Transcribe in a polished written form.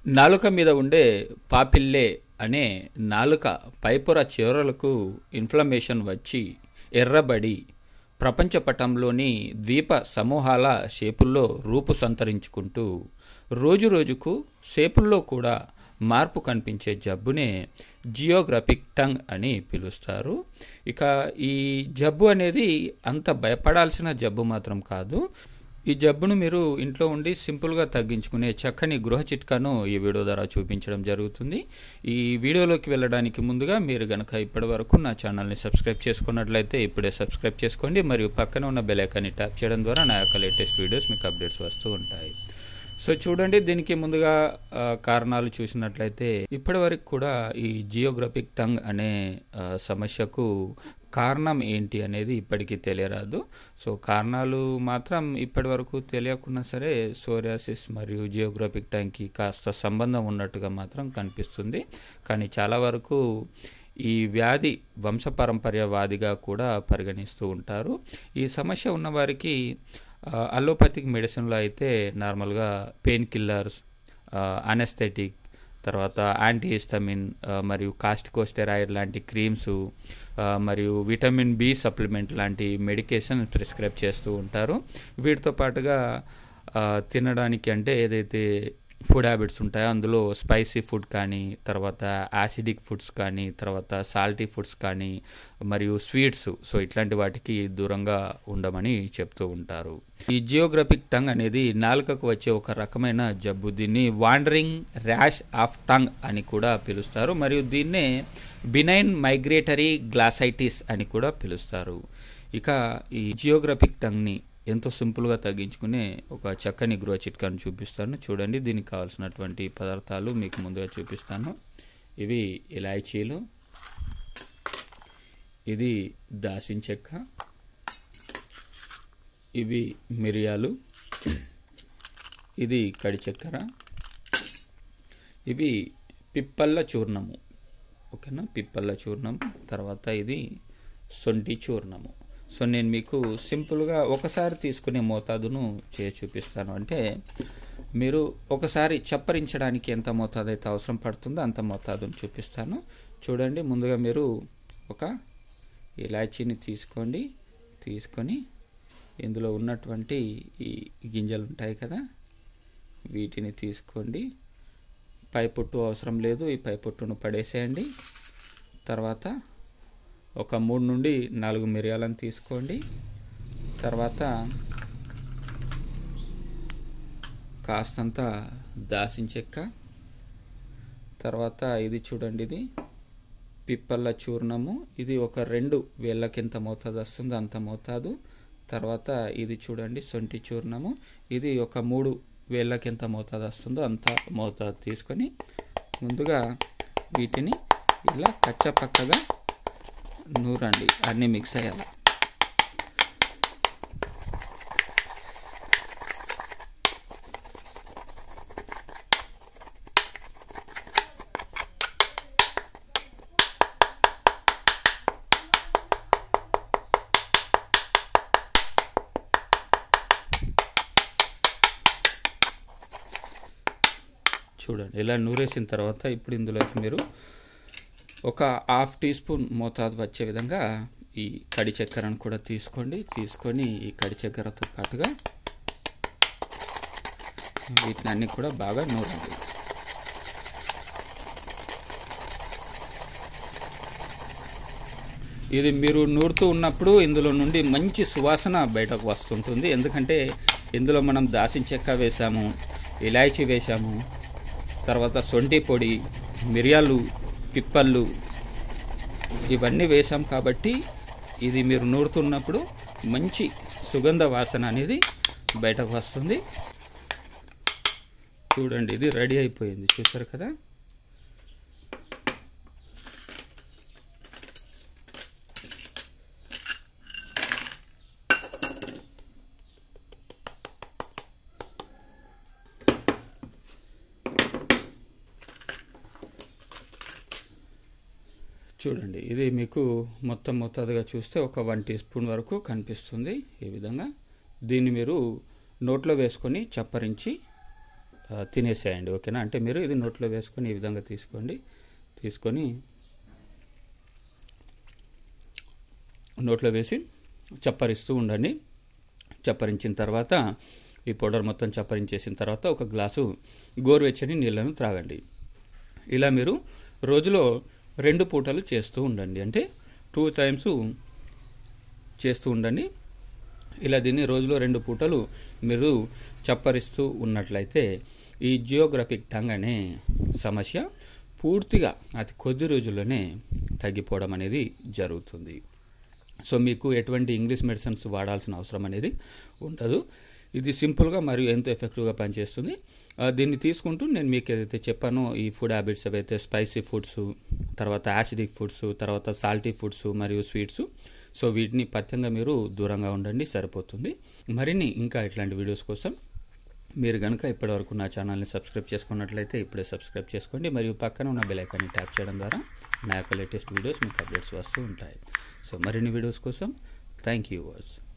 నాలుక మీద ఉండే పాపిల్లే అనే నాలుక పైపొర చివరలకు ఇన్ఫ్లమేషన్ వచ్చి ఎర్రబడి ప్రపంచ పటంలోని ద్వీప సమూహాల షేపుల్లో రూపు సంతరించుకుంటూ రోజురోజుకు షేపుల్లో కూడా మార్పు కనిపించే జబ్బునే జియోగ్రాఫిక్ టంగ్ అని పిలుస్తారు. ఇక ఈ జబ్బు అనేది అంత భయపడాల్సిన జబ్బు మాత్రం కాదు. ఈ జబ్బును మీరు ఇంట్లో ఉండి సింపుల్గా తగ్గించుకునే చక్కని గృహ చిట్కాను ఈ వీడియో ద్వారా చూపించడం జరుగుతుంది. ఈ వీడియోలోకి వెళ్ళడానికి ముందుగా మీరు గనక ఇప్పటి వరకు నా ఛానల్ని సబ్స్క్రైబ్ చేసుకున్నట్లయితే ఇప్పుడే సబ్స్క్రైబ్ చేసుకోండి. మరియు పక్కన ఉన్న బెల్ ఐకాన్ని ట్యాప్ చేయడం ద్వారా నా యొక్క లేటెస్ట్ వీడియోస్ మీకు అప్డేట్స్ వస్తూ ఉంటాయి. సో చూడండి, దీనికి ముందుగా కారణాలు చూసినట్లయితే ఇప్పటి వరకు కూడా ఈ జియోగ్రాఫిక్ టంగ్ అనే సమస్యకు కారణం ఏంటి అనేది ఇప్పటికీ తెలియరాదు. సో కారణాలు మాత్రం ఇప్పటి వరకు తెలియకున్నా సరే సోరియాసిస్ మరియు జియోగ్రాఫిక్ టంగ్కి కాస్త సంబంధం ఉన్నట్టుగా మాత్రం కనిపిస్తుంది. కానీ చాలా వరకు ఈ వ్యాధి వంశపారంపర్య వ్యాధిగా కూడా పరిగణిస్తూ ఉంటారు. ఈ సమస్య ఉన్నవారికి అలోపతిక్ మెడిసిన్లో అయితే నార్మల్గా పెయిన్ కిల్లర్స్, అనెస్థెటిక్, తర్వాత యాంటీహిస్టమిన్ మరియు కాస్టికోస్టెరాయిడ్ లాంటి క్రీమ్స్ మరియు విటమిన్ బి సప్లిమెంట్ లాంటి మెడికేషన్ ప్రిస్క్రైబ్ చేస్తూ ఉంటారు. వీటితో పాటుగా తినడానికి అంటే ఏదైతే ఫుడ్ హ్యాబిట్స్ ఉంటాయో అందులో స్పైసీ ఫుడ్ కానీ, తర్వాత యాసిడిక్ ఫుడ్స్ కానీ, తర్వాత సాల్టీ ఫుడ్స్ కానీ, మరియు స్వీట్స్, సో ఇట్లాంటి వాటికి దూరంగా ఉండమని చెప్తూ ఉంటారు. ఈ జియోగ్రాఫిక్ టంగ్ అనేది నాలుకకు వచ్చే ఒక రకమైన జబ్బు. దీన్ని వాండరింగ్ ర్యాష్ ఆఫ్ టంగ్ అని కూడా పిలుస్తారు. మరియు దీన్నే బినైన్ మైగ్రేటరీ గ్లాసైటిస్ అని కూడా పిలుస్తారు. ఇక ఈ జియోగ్రాఫిక్ టంగ్ని ఎంతో సింపుల్గా తగ్గించుకునే ఒక చక్కని గృహ చిట్కాను చూపిస్తాను. చూడండి, దీనికి కావాల్సినటువంటి పదార్థాలు మీకు ముందుగా చూపిస్తాను. ఇవి ఇలాచీలు, ఇది దాల్చిన చెక్క, ఇవి మిరియాలు, ఇది కడి చక్కెర, ఇవి పిప్పళ్ళ చూర్ణము. ఓకేనా, పిప్పళ్ళ చూర్ణం. తర్వాత ఇది సొంటి చూర్ణము. సో నేను మీకు సింపుల్గా ఒకసారి తీసుకునే మోతాదును చేసి చూపిస్తాను. అంటే మీరు ఒకసారి చప్పరించడానికి ఎంత మోతాదు అయితే అవసరం పడుతుందో అంత మోతాదును చూపిస్తాను. చూడండి, ముందుగా మీరు ఒక ఇలాచీని తీసుకొని ఇందులో ఉన్నటువంటి ఈ గింజలు ఉంటాయి కదా, వీటిని తీసుకోండి. పై పొట్టు అవసరం లేదు, ఈ పై పొట్టును పడేసేయండి. తర్వాత ఒక 3 నుండి 4 మిరియాలను తీసుకోండి. తర్వాత కాస్తంత దాల్చిన చెక్క, తర్వాత ఇది చూడండి, ఇది పిప్పళ్ళ చూర్ణము. ఇది ఒక 2 వేళ్ళకి ఎంత మోతాదు వస్తుందో అంత మోతాదు. తర్వాత ఇది చూడండి సొంటి చూర్ణము. ఇది ఒక 3 వేళ్ళకి ఎంత మోతాదు వస్తుందో అంత మోతాదు తీసుకొని ముందుగా వీటిని ఇలా కచ్చపక్కగా నూరండి. అన్నీ మిక్స్ అయ్యాలి. చూడండి, ఇలా నూరేసిన తర్వాత ఇప్పుడు ఇందులోకి మీరు ఒక 1/2 టీ స్పూన్ మోతాదు వచ్చే విధంగా ఈ కడి చక్కెరను కూడా తీసుకొని ఈ కడి చక్కెరతో పాటుగా వీటిని అన్నీ కూడా బాగా నూరండి. ఇది మీరు నూరుతూ ఉన్నప్పుడు ఇందులో నుండి మంచి సువాసన బయటకు వస్తుంటుంది. ఎందుకంటే ఇందులో మనం దాల్చిన చెక్క వేసాము, ఇలాచీ వేసాము, తర్వాత సొంటి పొడి, మిరియాలు, పిప్పళ్ళు ఇవన్నీ వేసాం కాబట్టి ఇది మీరు నూరుతున్నప్పుడు మంచి సుగంధ వాసన అనేది బయటకు వస్తుంది. చూడండి, ఇది రెడీ అయిపోయింది. చూసారు కదా. చూడండి, ఇది మీకు మొత్తం మోతాదుగా చూస్తే ఒక 1 టీ స్పూన్ వరకు కనిపిస్తుంది. ఈ విధంగా దీన్ని మీరు నోట్లో వేసుకొని చప్పరించి తినేసేయండి. ఓకేనా? అంటే మీరు ఇది నోట్లో వేసుకొని ఈ విధంగా తీసుకొని నోట్లో వేసి చప్పరిస్తూ ఉండండి. చప్పరించిన తర్వాత ఈ పౌడర్ మొత్తం చప్పరించేసిన తర్వాత ఒక గ్లాసు గోరువెచ్చని నీళ్ళను త్రాగండి. ఇలా మీరు రోజులో 2 పూటలు చేస్తూ ఉండండి. అంటే 2 టైమ్స్ చేస్తూ ఉండండి. ఇలా దీన్ని రోజులో 2 పూటలు మీరు చప్పరిస్తూ ఉన్నట్లయితే ఈ జియోగ్రాఫిక్ టంగ్ అనే సమస్య పూర్తిగా అతి కొద్ది రోజుల్లోనే తగ్గిపోవడం అనేది జరుగుతుంది. సో మీకు ఎటువంటి ఇంగ్లీష్ మెడిసిన్స్ వాడాల్సిన అవసరం అనేది ఉండదు. ఇది సింపుల్గా మరియు ఎంతో ఎఫెక్టివ్గా పనిచేస్తుంది. దీన్ని తీసుకుంటూ నేను మీకు ఏదైతే చెప్పానో ఈ ఫుడ్ హ్యాబిట్స్ ఏవైతే స్పైసీ ఫుడ్స్, తర్వాత యాసిడిక్ ఫుడ్స్, తర్వాత సాల్టీ ఫుడ్స్ మరియు స్వీట్స్, సో వీటిని పథ్యంగా మీరు దూరంగా ఉండండి, సరిపోతుంది. మరిన్ని ఇంకా ఇట్లాంటి వీడియోస్ కోసం మీరు కనుక ఇప్పటివరకు నా ఛానల్ని సబ్స్క్రైబ్ చేసుకున్నట్లయితే ఇప్పుడే సబ్స్క్రైబ్ చేసుకోండి. మరియు పక్కన ఉన్న బెల్ ఐకాన్ని ట్యాప్ చేయడం ద్వారా నా యొక్క లేటెస్ట్ వీడియోస్ మీకు అప్డేట్స్ వస్తూ ఉంటాయి. సో మరిన్ని వీడియోస్ కోసం థ్యాంక్ యూ.